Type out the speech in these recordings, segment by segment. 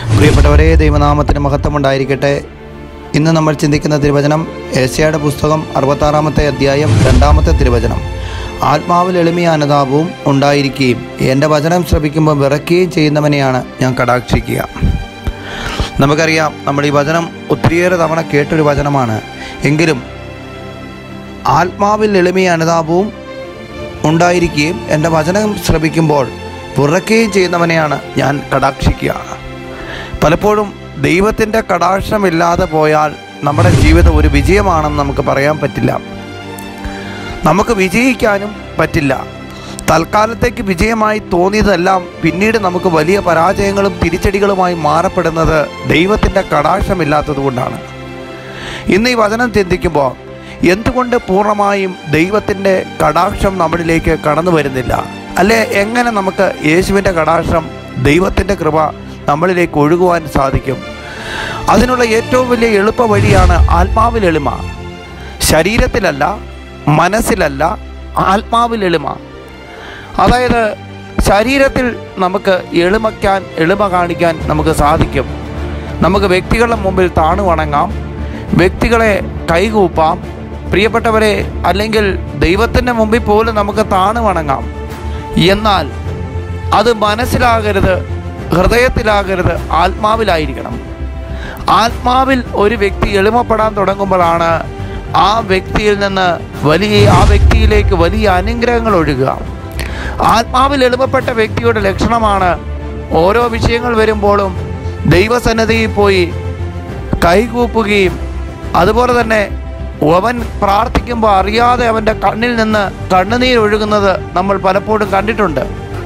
പ്രിയപ്പെട്ടവരെ, ദൈവനാമത്തിന് മഹത്വമുണ്ടായിരിക്കട്ടെ. ഇന്ന് നമ്മൾ ചിന്തിക്കുന്ന തിരുവചനം ഏശയ്യായുടെ പുസ്തകം 66-ാമത്തെ അധ്യായം 2-ാമത്തെ തിരുവചനം. ആത്മാവിൽ എളിമയും അനുതാപവും ഉണ്ടായിരിക്കുകയും എൻ്റെ വചനം ശ്രവിക്കുമ്പോൾ വിറയ്ക്കുകയും ചെയ്യുന്നവനെയാണ് ഞാൻ കടാക്ഷിക്കുക. നമുക്കറിയാം, നമ്മൾ ഈ വചനം ഒത്തിരിയേറെ തവണ കേട്ടൊരു വചനമാണ്. എങ്കിലും ആത്മാവിൽ എളിമയും അനുതാപവും ഉണ്ടായിരിക്കുകയും എൻ്റെ വചനം ശ്രവിക്കുമ്പോൾ വിറയ്ക്കുകയും ചെയ്യുന്നവനെയാണ് ഞാൻ കടാക്ഷിക്കുക. പലപ്പോഴും ദൈവത്തിൻ്റെ കടാക്ഷമില്ലാതെ പോയാൽ നമ്മുടെ ജീവിതം ഒരു വിജയമാണെന്ന് നമുക്ക് പറയാൻ പറ്റില്ല. നമുക്ക് വിജയിക്കാനും പറ്റില്ല. തൽക്കാലത്തേക്ക് വിജയമായി തോന്നിയതെല്ലാം പിന്നീട് നമുക്ക് വലിയ പരാജയങ്ങളും തിരിച്ചടികളുമായി മാറപ്പെടുന്നത് ദൈവത്തിൻ്റെ കടാക്ഷമില്ലാത്തത് കൊണ്ടാണ്. ഇന്ന് ഈ വചനം ചിന്തിക്കുമ്പോൾ എന്തുകൊണ്ട് പൂർണ്ണമായും ദൈവത്തിൻ്റെ കടാക്ഷം നമ്മളിലേക്ക് കടന്നു വരുന്നില്ല? അല്ലെ, എങ്ങനെ നമുക്ക് യേശുവിൻ്റെ കടാക്ഷം, ദൈവത്തിൻ്റെ കൃപ നമ്മളിലേക്ക് ഒഴുകുവാൻ സാധിക്കും? അതിനുള്ള ഏറ്റവും വലിയ എളുപ്പ വഴിയാണ് ആത്മാവിൽ എളിമ. ശരീരത്തിലല്ല, മനസ്സിലല്ല, ആത്മാവിൽ എളിമ. അതായത് ശരീരത്തിൽ നമുക്ക് എളിമ കാണിക്കാൻ നമുക്ക് സാധിക്കും. നമുക്ക് വ്യക്തികളുടെ മുമ്പിൽ താണു വണങ്ങാം, വ്യക്തികളെ കൈകൂപ്പാം, പ്രിയപ്പെട്ടവരെ, അല്ലെങ്കിൽ ദൈവത്തിൻ്റെ മുമ്പിൽ പോലും നമുക്ക് താണു വണങ്ങാം. എന്നാൽ അത് മനസ്സിലാകരുത്, ഹൃദയത്തിലാകരുത്, ആത്മാവിലായിരിക്കണം. ആത്മാവിൽ ഒരു വ്യക്തി എളിമപ്പെടാൻ തുടങ്ങുമ്പോഴാണ് ആ വ്യക്തിയിലേക്ക് വലിയ അനുഗ്രഹങ്ങൾ ഒഴുകുക. ആത്മാവിൽ എളിമപ്പെട്ട വ്യക്തിയുടെ ലക്ഷണമാണ് ഓരോ വിഷയങ്ങൾ വരുമ്പോഴും ദൈവസന്നിധിയിൽ പോയി കൈകൂപ്പുകയും, അതുപോലെ തന്നെ അവൻ പ്രാർത്ഥിക്കുമ്പോൾ അറിയാതെ അവൻ്റെ കണ്ണിൽ നിന്ന് കണ്ണുനീരൊഴുകുന്നത് നമ്മൾ പലപ്പോഴും കണ്ടിട്ടുണ്ട്.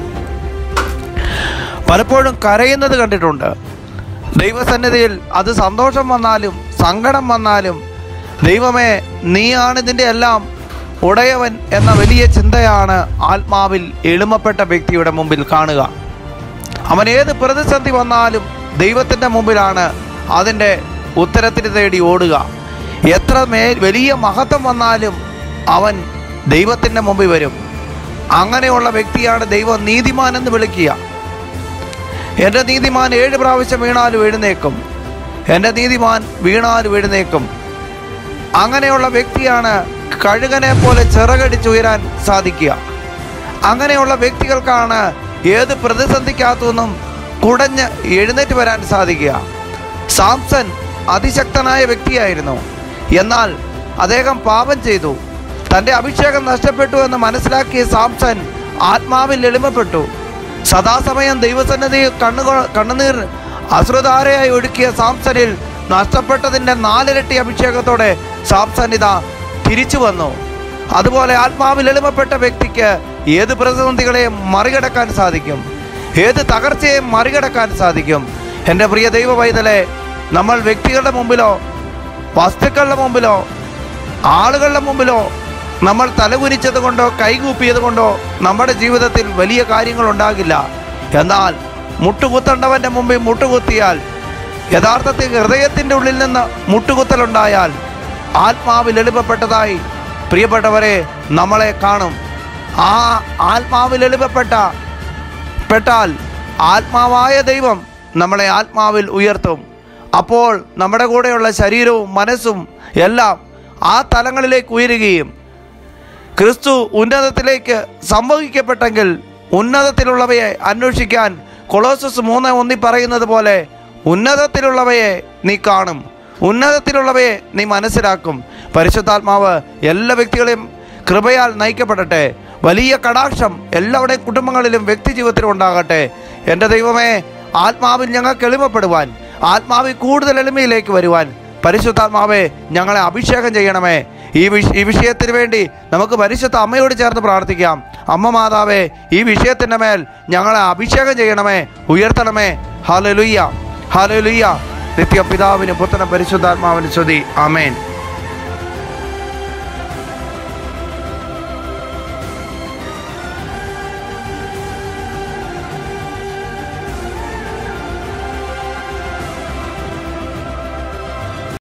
പലപ്പോഴും കരയുന്നത് കണ്ടിട്ടുണ്ട്. ദൈവസന്നിധിയിൽ അത് സന്തോഷം വന്നാലും സങ്കടം വന്നാലും ദൈവമേ, നീയാണ് ഇതിൻ്റെ എല്ലാം ഉടയവൻ എന്ന വലിയ ചിന്തയാണ് ആത്മാവിൽ എളിമപ്പെട്ട വ്യക്തിയുടെ മുമ്പിൽ കാണുക. അവൻ ഏത് പ്രതിസന്ധി വന്നാലും ദൈവത്തിൻ്റെ മുമ്പിലാണ് അതിൻ്റെ ഉത്തരത്തിന് തേടി ഓടുക. എത്ര വലിയ മഹത്വം വന്നാലും അവൻ ദൈവത്തിൻ്റെ മുമ്പിൽ വരും. അങ്ങനെയുള്ള വ്യക്തിയാണ് ദൈവം നീതിമാൻ എന്ന് വിളിക്കുക. എൻ്റെ നീതിമാൻ 7 പ്രാവശ്യം വീണാലും എഴുന്നേക്കും, എൻ്റെ നീതിമാൻ വീണാലും എഴുന്നേക്കും. അങ്ങനെയുള്ള വ്യക്തിയാണ് കഴുകനെ പോലെ ചിറകടിച്ചുയരാൻ സാധിക്കുക. അങ്ങനെയുള്ള വ്യക്തികൾക്കാണ് ഏത് പ്രതിസന്ധിക്കകത്തുനിന്നും കുടഞ്ഞ് എഴുന്നേറ്റ് വരാൻ സാധിക്കുക. സാംസൺ അതിശക്തനായ വ്യക്തിയായിരുന്നു. എന്നാൽ അദ്ദേഹം പാപം ചെയ്തു. തൻ്റെ അഭിഷേകം നഷ്ടപ്പെട്ടു എന്ന് മനസ്സിലാക്കിയ സാംസൺ ആത്മാവിൽ എളിമപ്പെട്ടു. സദാസമയം ദൈവസന്നിധിയിൽ കണ്ണുനീർ അശ്രുധാരയായി ഒഴുക്കിയ സാംസണിൽ നഷ്ടപ്പെട്ടതിൻ്റെ 4 ഇരട്ടി അഭിഷേകത്തോടെ സാംസൺ ഇതാ തിരിച്ചു വന്നു. അതുപോലെ ആത്മാവിൽ എളിമപ്പെട്ട വ്യക്തിക്ക് ഏത് പ്രതിസന്ധികളെയും മറികടക്കാൻ സാധിക്കും, ഏത് തകർച്ചയെയും മറികടക്കാൻ സാധിക്കും. എൻ്റെ പ്രിയ ദൈവ പൈതലേ, നമ്മൾ വ്യക്തികളുടെ മുമ്പിലോ വസ്തുക്കളുടെ മുമ്പിലോ ആളുകളുടെ മുമ്പിലോ നമ്മൾ തലകുനിച്ചത് കൊണ്ടോ കൈകൂപ്പിയത് കൊണ്ടോ നമ്മുടെ ജീവിതത്തിൽ വലിയ കാര്യങ്ങൾ ഉണ്ടാകില്ല. എന്നാൽ മുട്ടുകുത്തേണ്ടവൻ്റെ മുമ്പിൽ മുട്ടുകുത്തിയാൽ, യഥാർത്ഥത്തിൽ ഹൃദയത്തിൻ്റെ ഉള്ളിൽ നിന്ന് മുട്ടുകുത്തലുണ്ടായാൽ ആത്മാവിൽ എളിമപ്പെട്ടതായി പ്രിയപ്പെട്ടവരെ നമ്മളെ കാണും. ആ ആത്മാവിൽ എളിമപ്പെട്ടാൽ ആത്മാവായ ദൈവം നമ്മളെ ആത്മാവിൽ ഉയർത്തും. അപ്പോൾ നമ്മുടെ കൂടെയുള്ള ശരീരവും മനസ്സും എല്ലാം ആ തലങ്ങളിലേക്ക് ഉയരുകയും ക്രിസ്തു ഉന്നതത്തിലേക്ക് സംഭവിക്കപ്പെട്ടെങ്കിൽ ഉന്നതത്തിലുള്ളവയെ അന്വേഷിക്കാൻ കൊളോസസ് 3:1 പറയുന്നത് പോലെ ഉന്നതത്തിലുള്ളവയെ നീ കാണും, ഉന്നതത്തിലുള്ളവയെ നീ മനസ്സിലാക്കും. പരിശുദ്ധാത്മാവ് എല്ലാ വ്യക്തികളെയും കൃപയാൽ നയിക്കപ്പെടട്ടെ. വലിയ കടാക്ഷം എല്ലാവരുടെയും കുടുംബങ്ങളിലും വ്യക്തി ജീവിതത്തിലും ഉണ്ടാകട്ടെ. എൻ്റെ ദൈവമേ, ആത്മാവിൽ ഞങ്ങൾക്ക് എളിമപ്പെടുവാൻ, ആത്മാവിൽ കൂടുതൽ എളിമയിലേക്ക് വരുവാൻ പരിശുദ്ധാത്മാവേ ഞങ്ങളെ അഭിഷേകം ചെയ്യണമേ. ഈ വിഷയത്തിന് വേണ്ടി നമുക്ക് പരിശുദ്ധ അമ്മയോട് ചേർന്ന് പ്രാർത്ഥിക്കാം. അമ്മ മാതാവേ, ഈ വിഷയത്തിൻ്റെ മേൽ ഞങ്ങളെ അഭിഷേകം ചെയ്യണമേ, ഉയർത്തണമേ. Hallelujah, hallelujah. നിത്യ പിതാവിനും പുത്രനും പരിശുദ്ധാത്മാവിനും സ്തുതി. ആമേൻ.